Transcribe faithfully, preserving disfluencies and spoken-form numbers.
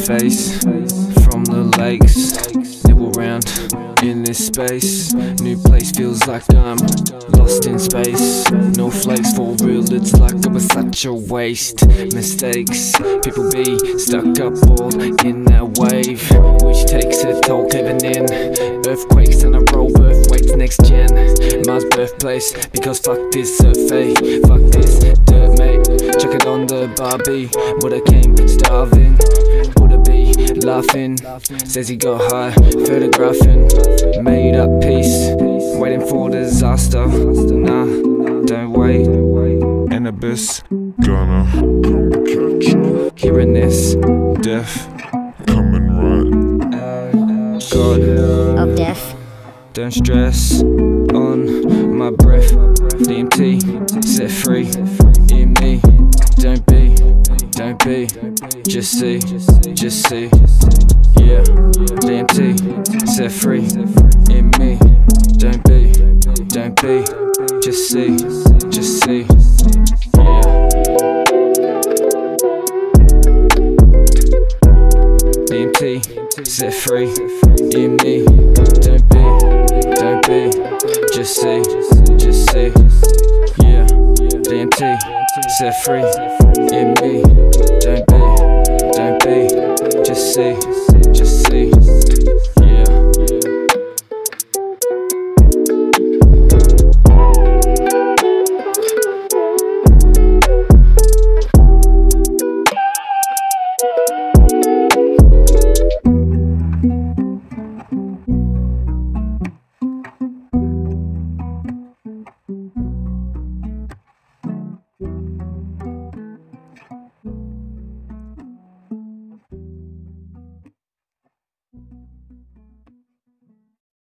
face from the lakes. Nibble round in this space. New place feels like I'm lost in space. No flakes for real, it's like it was such a waste. Mistakes, people be stuck up all in that wave, which takes a toll, caving in. Earthquakes and I roll birth weights next gen. Mars birthplace, because fuck this survey, fuck this dirt mate. Chuck it on the Barbie, woulda came starving, woulda be laughing. Says he got high, photographing, made up peace, waiting for disaster. Nah, don't wait, Anubis Gonna come catch you. hearing this, death, Coming right. God of death. don't stress on my breath. D M T, set free in me. Don't be, don't be, just see, just see. Yeah, D M T, set free in me. Don't be, don't be, just see, just see. Yeah. D M T, set free in me. Don't be, don't be, just see, just see. Yeah, D M T, set free in me. Don't be, don't be, just see.